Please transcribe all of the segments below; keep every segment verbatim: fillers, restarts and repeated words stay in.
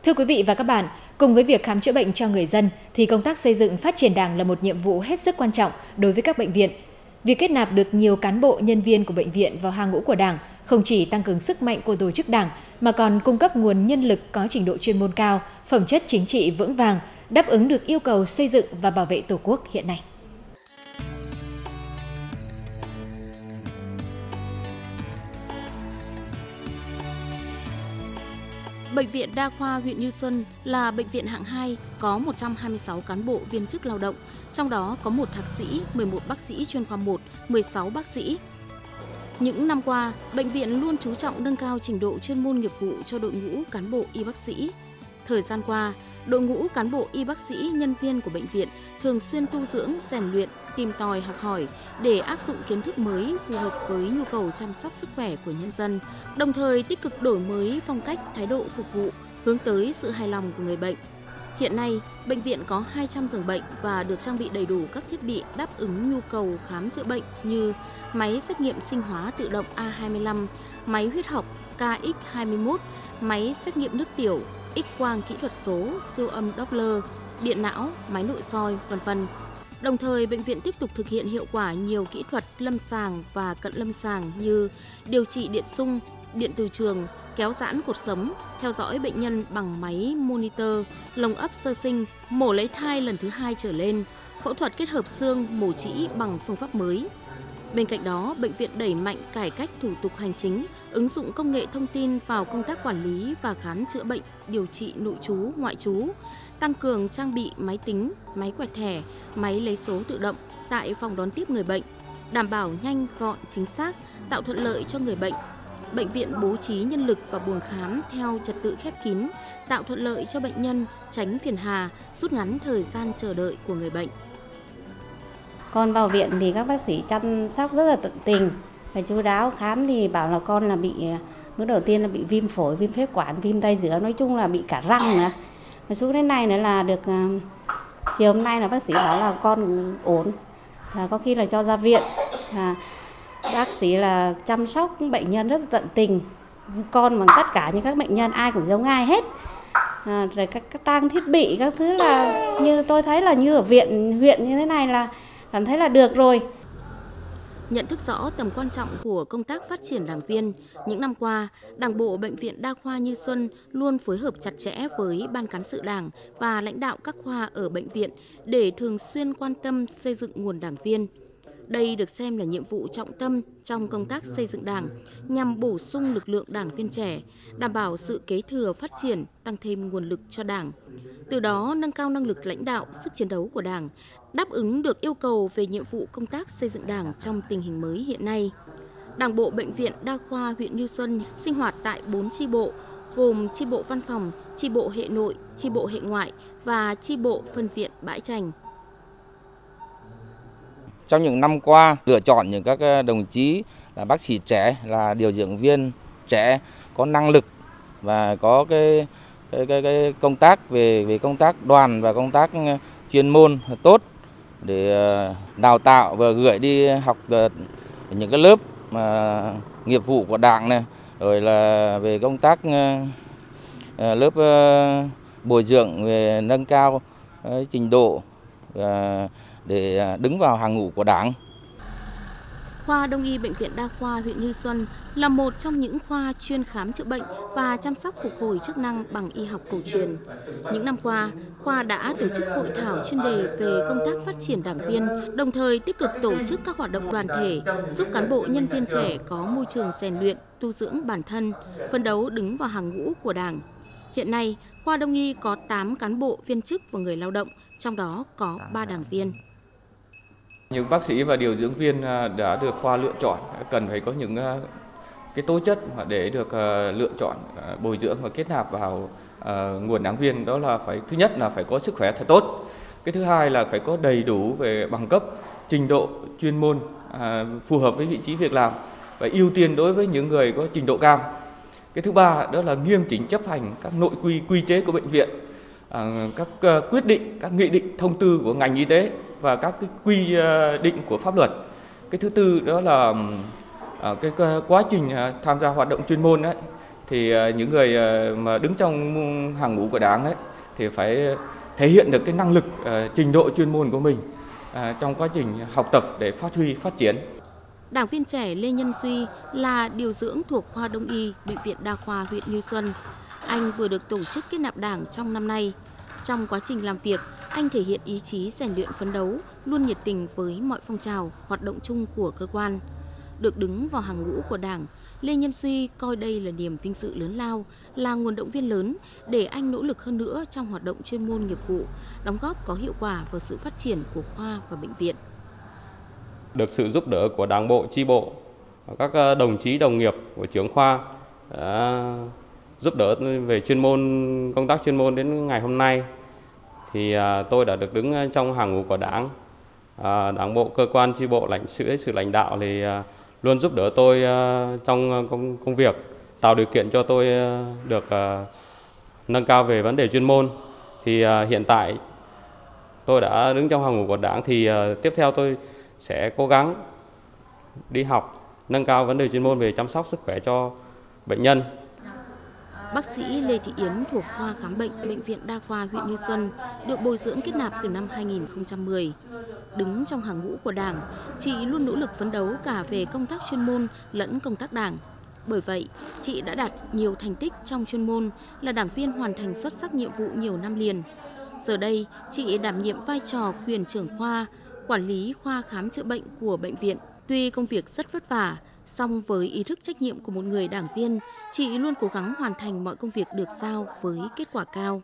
Thưa quý vị và các bạn, cùng với việc khám chữa bệnh cho người dân thì công tác xây dựng phát triển Đảng là một nhiệm vụ hết sức quan trọng đối với các bệnh viện. Việc kết nạp được nhiều cán bộ nhân viên của bệnh viện vào hàng ngũ của Đảng không chỉ tăng cường sức mạnh của tổ chức Đảng mà còn cung cấp nguồn nhân lực có trình độ chuyên môn cao, phẩm chất chính trị vững vàng, đáp ứng được yêu cầu xây dựng và bảo vệ Tổ quốc hiện nay. Bệnh viện Đa khoa huyện Như Xuân là bệnh viện hạng hai, có một trăm hai mươi sáu cán bộ viên chức lao động, trong đó có một thạc sĩ, mười một bác sĩ chuyên khoa một, mười sáu bác sĩ. Những năm qua, bệnh viện luôn chú trọng nâng cao trình độ chuyên môn nghiệp vụ cho đội ngũ cán bộ y bác sĩ. Thời gian qua, đội ngũ cán bộ y bác sĩ, nhân viên của bệnh viện thường xuyên tu dưỡng, rèn luyện, tìm tòi học hỏi để áp dụng kiến thức mới phù hợp với nhu cầu chăm sóc sức khỏe của nhân dân, đồng thời tích cực đổi mới phong cách, thái độ phục vụ, hướng tới sự hài lòng của người bệnh. Hiện nay, bệnh viện có hai trăm giường bệnh và được trang bị đầy đủ các thiết bị đáp ứng nhu cầu khám chữa bệnh như máy xét nghiệm sinh hóa tự động A hai mươi lăm, máy huyết học K X hai mươi mốt, máy xét nghiệm nước tiểu, X-quang kỹ thuật số, siêu âm Doppler, điện não, máy nội soi, vân vân. Đồng thời, bệnh viện tiếp tục thực hiện hiệu quả nhiều kỹ thuật lâm sàng và cận lâm sàng như điều trị điện xung, điện từ trường, kéo giãn cột sống, theo dõi bệnh nhân bằng máy monitor, lồng ấp sơ sinh, mổ lấy thai lần thứ hai trở lên, phẫu thuật kết hợp xương, mổ trĩ bằng phương pháp mới. Bên cạnh đó, bệnh viện đẩy mạnh cải cách thủ tục hành chính, ứng dụng công nghệ thông tin vào công tác quản lý và khám chữa bệnh, điều trị nội trú, ngoại trú, tăng cường trang bị máy tính, máy quẹt thẻ, máy lấy số tự động tại phòng đón tiếp người bệnh, đảm bảo nhanh, gọn, chính xác, tạo thuận lợi cho người bệnh. Bệnh viện bố trí nhân lực và buồng khám theo trật tự khép kín, tạo thuận lợi cho bệnh nhân, tránh phiền hà, rút ngắn thời gian chờ đợi của người bệnh. Con vào viện thì các bác sĩ chăm sóc rất là tận tình và chu đáo. Khám thì bảo là con là bị, bước đầu tiên là bị viêm phổi, viêm phế quản, viêm tay giữa, nói chung là bị cả răng nữa. Và xuống đến nay nữa là được, chiều hôm nay là bác sĩ bảo là con ổn, là có khi là cho ra viện. Là bác sĩ là chăm sóc bệnh nhân rất là tận tình. Con bằng tất cả những các bệnh nhân ai cũng giống ai hết. À, rồi các, các trang thiết bị, các thứ là như tôi thấy là như ở viện, huyện như thế này là cảm thấy là được rồi. Nhận thức rõ tầm quan trọng của công tác phát triển đảng viên, những năm qua, Đảng bộ Bệnh viện Đa khoa Như Xuân luôn phối hợp chặt chẽ với Ban cán sự Đảng và lãnh đạo các khoa ở bệnh viện để thường xuyên quan tâm xây dựng nguồn đảng viên. Đây được xem là nhiệm vụ trọng tâm trong công tác xây dựng Đảng, nhằm bổ sung lực lượng đảng viên trẻ, đảm bảo sự kế thừa phát triển, tăng thêm nguồn lực cho Đảng. Từ đó nâng cao năng lực lãnh đạo, sức chiến đấu của Đảng, đáp ứng được yêu cầu về nhiệm vụ công tác xây dựng Đảng trong tình hình mới hiện nay. Đảng bộ Bệnh viện Đa khoa huyện Như Xuân sinh hoạt tại bốn chi bộ, gồm chi bộ văn phòng, chi bộ hệ nội, chi bộ hệ ngoại và chi bộ phân viện Bãi Trành. Trong những năm qua, lựa chọn những các đồng chí là bác sĩ trẻ, là điều dưỡng viên trẻ có năng lực và có cái cái cái, cái công tác về về công tác đoàn và công tác chuyên môn tốt để đào tạo và gửi đi học những cái lớp mà nghiệp vụ của Đảng này, rồi là về công tác lớp bồi dưỡng về nâng cao trình độ để đứng vào hàng ngũ của Đảng. Khoa Đông y Bệnh viện Đa khoa huyện Như Xuân là một trong những khoa chuyên khám chữa bệnh và chăm sóc phục hồi chức năng bằng y học cổ truyền. Những năm qua, khoa đã tổ chức hội thảo chuyên đề về công tác phát triển đảng viên, đồng thời tích cực tổ chức các hoạt động đoàn thể, giúp cán bộ nhân viên trẻ có môi trường rèn luyện, tu dưỡng bản thân, phấn đấu đứng vào hàng ngũ của Đảng. Hiện nay, khoa Đông y có tám cán bộ viên chức và người lao động, trong đó có ba đảng viên. Những bác sĩ và điều dưỡng viên đã được khoa lựa chọn cần phải có những cái tố chất để được lựa chọn, bồi dưỡng và kết nạp vào nguồn đảng viên. Đó là phải, thứ nhất là phải có sức khỏe thật tốt, cái thứ hai là phải có đầy đủ về bằng cấp, trình độ chuyên môn phù hợp với vị trí việc làm và ưu tiên đối với những người có trình độ cao. Cái thứ ba đó là nghiêm chỉnh chấp hành các nội quy, quy chế của bệnh viện, các quyết định, các nghị định, thông tư của ngành y tế và các cái quy định của pháp luật. Cái thứ tư đó là cái quá trình tham gia hoạt động chuyên môn đấy thì những người mà đứng trong hàng ngũ của Đảng ấy thì phải thể hiện được cái năng lực, trình độ chuyên môn của mình trong quá trình học tập để phát huy, phát triển. Đảng viên trẻ Lê Nhân Duy là điều dưỡng thuộc khoa Đông y Bệnh viện Đa khoa huyện Như Xuân. Anh vừa được tổ chức kết nạp Đảng trong năm nay. Trong quá trình làm việc, anh thể hiện ý chí rèn luyện phấn đấu, luôn nhiệt tình với mọi phong trào, hoạt động chung của cơ quan. Được đứng vào hàng ngũ của Đảng, Lê Nhân Duy coi đây là niềm vinh dự lớn lao, là nguồn động viên lớn để anh nỗ lực hơn nữa trong hoạt động chuyên môn nghiệp vụ, đóng góp có hiệu quả vào sự phát triển của khoa và bệnh viện. Được sự giúp đỡ của Đảng bộ, chi bộ, các đồng chí đồng nghiệp của trưởng khoa đã giúp đỡ về chuyên môn, công tác chuyên môn đến ngày hôm nay thì tôi đã được đứng trong hàng ngũ của Đảng. Đảng bộ, cơ quan, chi bộ, lãnh sự, sự lãnh đạo thì luôn giúp đỡ tôi trong công, công việc, tạo điều kiện cho tôi được nâng cao về vấn đề chuyên môn. Thì hiện tại tôi đã đứng trong hàng ngũ của Đảng thì tiếp theo tôi sẽ cố gắng đi học, nâng cao vấn đề chuyên môn về chăm sóc sức khỏe cho bệnh nhân. Bác sĩ Lê Thị Yến thuộc khoa khám bệnh Bệnh viện Đa khoa huyện Như Xuân được bồi dưỡng kết nạp từ năm hai nghìn không trăm mười. Đứng trong hàng ngũ của Đảng, chị luôn nỗ lực phấn đấu cả về công tác chuyên môn lẫn công tác Đảng. Bởi vậy, chị đã đạt nhiều thành tích trong chuyên môn, là đảng viên hoàn thành xuất sắc nhiệm vụ nhiều năm liền. Giờ đây, chị đảm nhiệm vai trò quyền trưởng khoa, quản lý khoa khám chữa bệnh của bệnh viện. Tuy công việc rất vất vả, song với ý thức trách nhiệm của một người đảng viên, chị luôn cố gắng hoàn thành mọi công việc được giao với kết quả cao.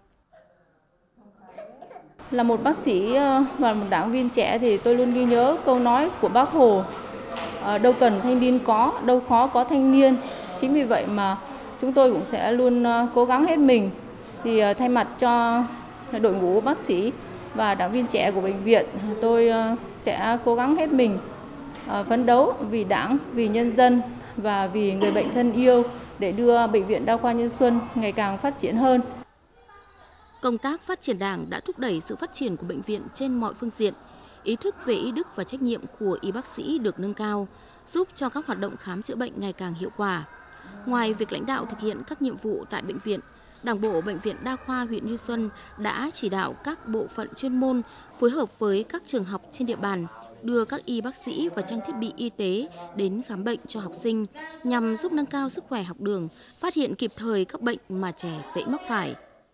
Là một bác sĩ và một đảng viên trẻ thì tôi luôn ghi nhớ câu nói của Bác Hồ: đâu cần thanh niên có, đâu khó có thanh niên. Chính vì vậy mà chúng tôi cũng sẽ luôn cố gắng hết mình. Thì thay mặt cho đội ngũ bác sĩ và đảng viên trẻ của bệnh viện, tôi sẽ cố gắng hết mình, phấn đấu vì Đảng, vì nhân dân và vì người bệnh thân yêu để đưa Bệnh viện Đa khoa Như Xuân ngày càng phát triển hơn. Công tác phát triển Đảng đã thúc đẩy sự phát triển của bệnh viện trên mọi phương diện. Ý thức về y đức và trách nhiệm của y bác sĩ được nâng cao, giúp cho các hoạt động khám chữa bệnh ngày càng hiệu quả. Ngoài việc lãnh đạo thực hiện các nhiệm vụ tại bệnh viện, Đảng bộ Bệnh viện Đa khoa huyện Như Xuân đã chỉ đạo các bộ phận chuyên môn phối hợp với các trường học trên địa bàn đưa các y bác sĩ và trang thiết bị y tế đến khám bệnh cho học sinh nhằm giúp nâng cao sức khỏe học đường, phát hiện kịp thời các bệnh mà trẻ dễ mắc phải.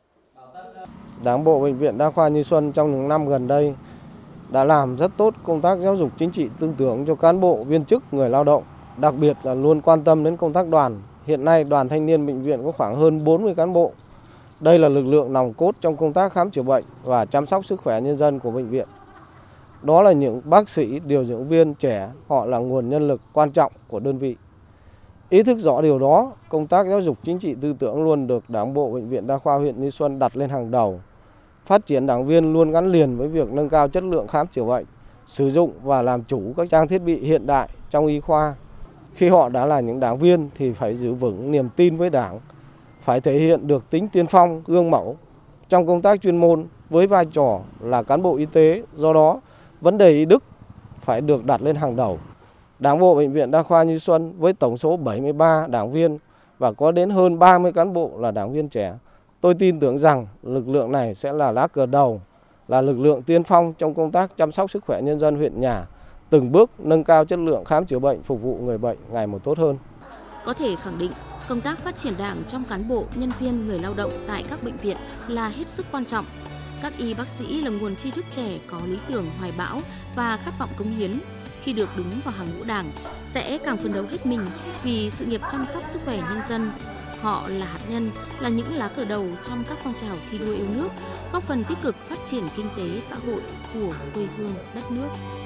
Đảng bộ Bệnh viện Đa khoa Như Xuân trong những năm gần đây đã làm rất tốt công tác giáo dục chính trị tư tưởng cho cán bộ, viên chức, người lao động, đặc biệt là luôn quan tâm đến công tác đoàn. Hiện nay đoàn thanh niên bệnh viện có khoảng hơn bốn mươi cán bộ. Đây là lực lượng nòng cốt trong công tác khám chữa bệnh và chăm sóc sức khỏe nhân dân của bệnh viện. Đó là những bác sĩ, điều dưỡng viên trẻ, họ là nguồn nhân lực quan trọng của đơn vị. Ý thức rõ điều đó, công tác giáo dục chính trị tư tưởng luôn được Đảng bộ Bệnh viện Đa khoa huyện Như Xuân đặt lên hàng đầu. Phát triển đảng viên luôn gắn liền với việc nâng cao chất lượng khám chữa bệnh, sử dụng và làm chủ các trang thiết bị hiện đại trong y khoa. Khi họ đã là những đảng viên thì phải giữ vững niềm tin với Đảng, phải thể hiện được tính tiên phong, gương mẫu trong công tác chuyên môn với vai trò là cán bộ y tế. Do đó, vấn đề y đức phải được đặt lên hàng đầu. Đảng bộ Bệnh viện Đa khoa Như Xuân với tổng số bảy mươi ba đảng viên và có đến hơn ba mươi cán bộ là đảng viên trẻ. Tôi tin tưởng rằng lực lượng này sẽ là lá cờ đầu, là lực lượng tiên phong trong công tác chăm sóc sức khỏe nhân dân huyện nhà, từng bước nâng cao chất lượng khám chữa bệnh phục vụ người bệnh ngày một tốt hơn. Có thể khẳng định, công tác phát triển Đảng trong cán bộ, nhân viên, người lao động tại các bệnh viện là hết sức quan trọng. Các y bác sĩ là nguồn tri thức trẻ có lý tưởng hoài bão và khát vọng cống hiến. Khi được đứng vào hàng ngũ Đảng, sẽ càng phấn đấu hết mình vì sự nghiệp chăm sóc sức khỏe nhân dân. Họ là hạt nhân, là những lá cờ đầu trong các phong trào thi đua yêu nước, góp phần tích cực phát triển kinh tế xã hội của quê hương đất nước.